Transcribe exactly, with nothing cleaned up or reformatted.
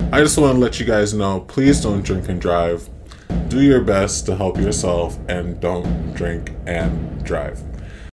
I just want to let you guys know, please don't drink and drive. Do your best to help yourself and don't drink and drive.